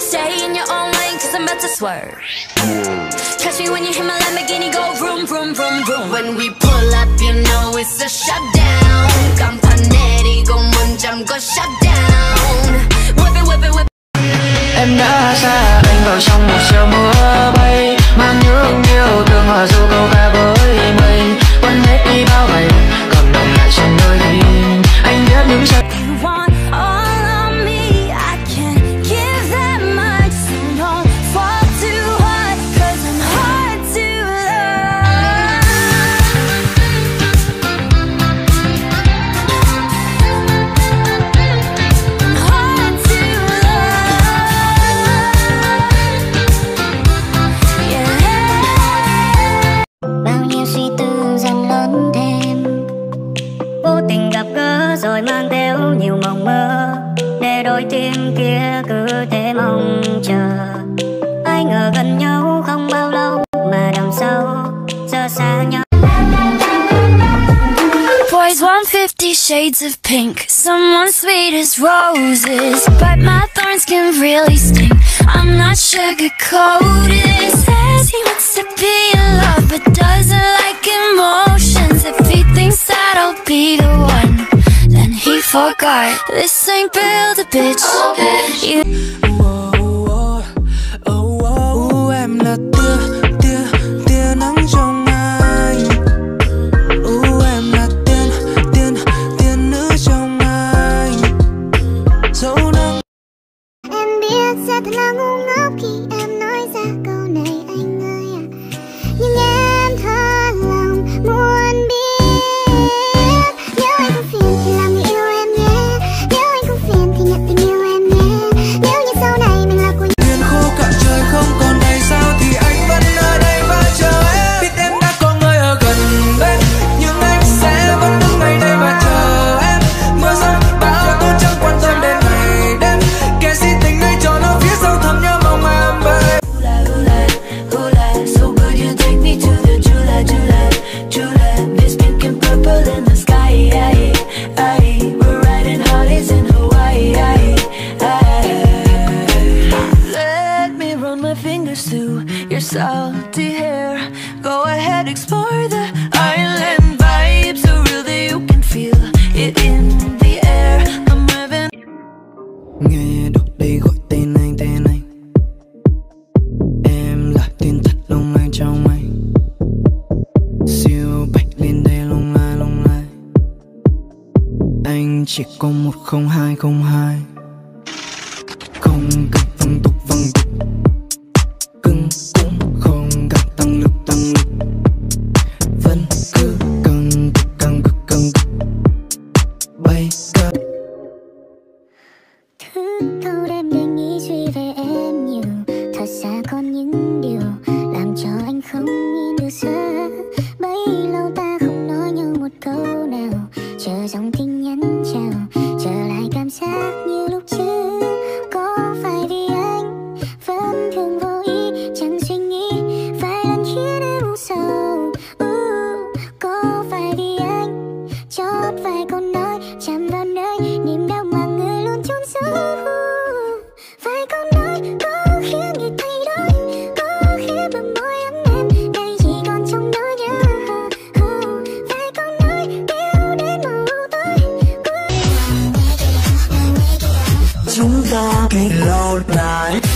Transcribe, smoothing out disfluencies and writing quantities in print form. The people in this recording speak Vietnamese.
stay in your own lane, cause I'm about to swerve. Catch me when you hit my Lamborghini, go vroom, vroom, vroom, vroom. When we pull up, you know it's a shutdown. 간판내리 고문 잠궈 shutdown. Whip it, whip it, whip it. Em đã xa anh vào trong một chiều mưa bay, mang những yêu thương hòa du câu ca với mình. Quên hết đi bao ngày, còn nằm lại trên đôi hình. Anh biết những giây rồi mang theo nhiều mộng mơ, để đôi tim kia cứ thế mong chờ. Ai ngờ gần nhau không bao lâu mà đằng sau giờ xa nhau. Boys want 50 shades of pink, someone sweet as roses, but my thorns can really sting. I'm not sugar-coated. Says he wants to be in love but doesn't like emotions. If he thinks that I'll be the one, then he forgot. This ain't build a bitch. You em là tia nắng trong anh. Em là tiên nữ trong anh. Dẫu nắng. Em biết sẽ thật là ngu ngốc khi em nói ra câu này anh ơi à. Nhưng em thật lòng muốn biết. Nếu anh không phiền thì làm người yêu em nhé. Nếu anh không phiền thì nhận tình yêu em nhé. Nếu như sau này mình là của nhau. Duyên khô cạn trời không còn đây sao thì anh vẫn ở đây và chờ em. Biết em đã có người ở gần bên, nhưng anh sẽ vẫn đứng ngay đây và chờ em. Mưa rơi bão tôi chẳng quan tâm đến ngày đêm. Kẻ si tình này cho nó phía sau thầm nhớ mong em về. So would you take me to the July, Miss pink and purple in the sky. We're riding Harleys in Hawaii. Let me run my fingers through your salty hair. Go ahead, explore the island vibe, so real that you can feel it in the air. I'm having. Nghe đọc đây gọi tên anh. Em là tên thật lông anh trong anh. Siêu bạch lên đây lông lai. Anh chỉ có 10202. Không cần văng tục. Cưng cũng không cần tăng lực. Vẫn cứ căng cực. Bay cao. Thứ câu đêm để nghĩ suy về em nhiều. Thật ra còn những điều làm cho anh không nhìn được xa. Bấy lâu ta không nói nhau một câu nào. Chờ dòng tin nhắn chào, trở lại cảm giác như lúc trước. Có phải vì anh vẫn thường vô ý, chẳng suy nghĩ vài lần khiến em u sầu. Có phải vì anh chót vài câu nói chạm vào nơi niềm đau mà người luôn chôn giấu. Vài câu nói có khiến người thay đổi, có khiến bờ môi ấm em đây chỉ còn trong nỗi nhớ. Vài câu nói kéo đến màu tối. Chúng ta kết lâu lại.